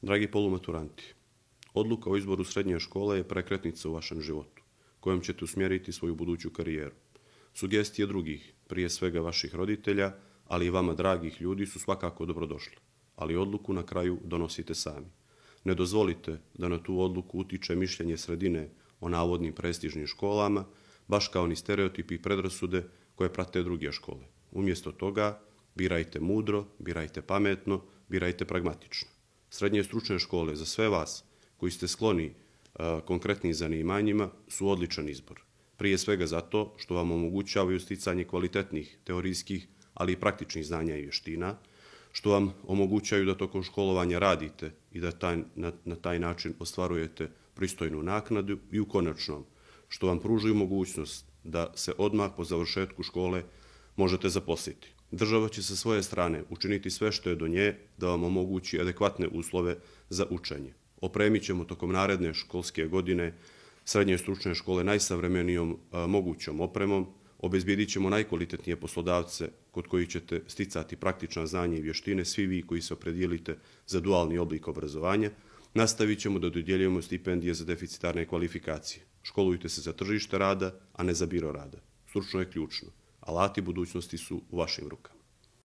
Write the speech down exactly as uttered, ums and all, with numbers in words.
Dragi polumaturanti, odluka o izboru srednje škole je prekretnica u vašem životu, kojom ćete usmjeriti svoju buduću karijeru. Sugestije drugih, prije svega vaših roditelja, ali i vama dragih ljudi su svakako dobrodošle, ali odluku na kraju donosite sami. Ne dozvolite da na tu odluku utiče mišljenje sredine o navodnim prestižnim školama, baš kao ni stereotipi i predrasude koje prate druge škole. Umjesto toga, birajte mudro, birajte pametno, birajte pragmatično. Srednje stručne škole za sve vas koji ste skloni a, konkretnim zanimanjima su odličan izbor. Prije svega zato što vam omogućavaju sticanje kvalitetnih teorijskih, ali i praktičnih znanja i vještina, što vam omogućaju da tokom školovanja radite i da taj, na, na taj način ostvarujete pristojnu naknadu i u konačnom, što vam pružaju mogućnost da se odmah po završetku škole možete zaposliti. Država će sa svoje strane učiniti sve što je do nje da vam omogući adekvatne uslove za učenje. Opremit ćemo tokom naredne školske godine srednje stručne škole najsavremenijom a, mogućom opremom, obezbijedit ćemo najkvalitetnije poslodavce kod kojih ćete sticati praktična znanja i vještine, svi vi koji se opredijelite za dualni oblik obrazovanja. Nastavit ćemo da dodjeljujemo stipendije za deficitarne kvalifikacije. Školujte se za tržište rada, a ne za biro rada. Stručno je ključno. Alati budućnosti su u vašim rukama.